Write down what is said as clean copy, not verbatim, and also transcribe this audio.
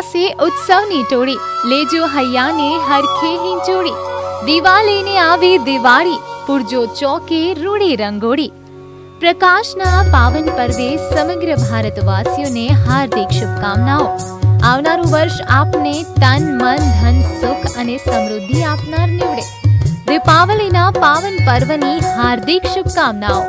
ઉલ્લાસે ઉત્સવની ટોળી, લેજો હૈયાને હરખે હિંચોળી. દીવા લઈને આવે દિવાળી, પૂરજો ચોકે રૂડી રંગોળી. પ્રકાશના પાવન પર્વે સમગ્ર ભારતવાસીઓને હાર્દિક શુભકામનાઓ. આવનારું વર્ષ આપને તન મન ધન સુખ અને સમૃદ્ધિ આપનાર નીવડે. દીપાવલીના પાવન પર્વની હાર્દિક શુભકામનાઓ.